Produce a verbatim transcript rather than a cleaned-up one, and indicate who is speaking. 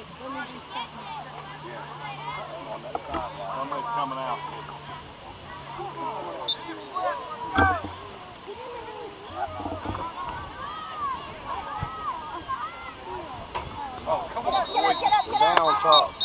Speaker 1: Yeah. On that sideline.
Speaker 2: Somebody's coming out.
Speaker 1: Oh, come on, boys.
Speaker 3: Get up, get up, get up.
Speaker 1: Down top.